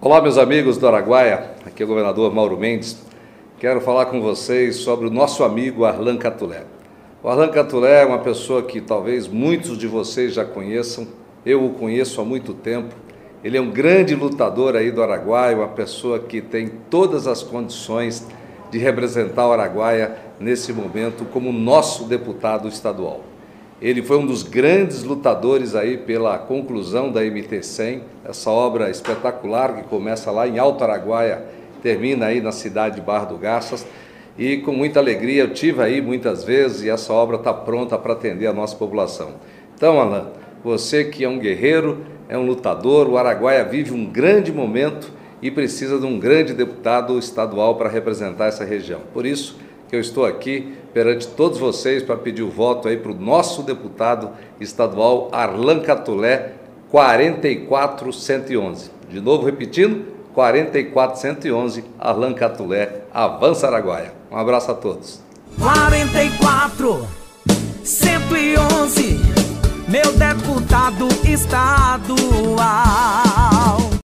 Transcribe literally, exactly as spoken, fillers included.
Olá, meus amigos do Araguaia, aqui é o governador Mauro Mendes. Quero falar com vocês sobre o nosso amigo Arlan Catulé. O Arlan Catulé é uma pessoa que talvez muitos de vocês já conheçam, eu o conheço há muito tempo. Ele é um grande lutador aí do Araguaia, uma pessoa que tem todas as condições de representar o Araguaia nesse momento como nosso deputado estadual. Ele foi um dos grandes lutadores aí pela conclusão da M T cem, essa obra espetacular que começa lá em Alto Araguaia, termina aí na cidade de Barra do Garças, e com muita alegria eu tive aí muitas vezes e essa obra está pronta para atender a nossa população. Então, Arlan, você que é um guerreiro, é um lutador, o Araguaia vive um grande momento e precisa de um grande deputado estadual para representar essa região. Por isso que eu estou aqui perante todos vocês para pedir o voto aí para o nosso deputado estadual Arlan Catulé, quarenta e quatro cento e onze. De novo repetindo, quarenta e quatro cento e onze, Arlan Catulé, avança Araguaia. Um abraço a todos. quarenta e quatro cento e onze, meu deputado estadual.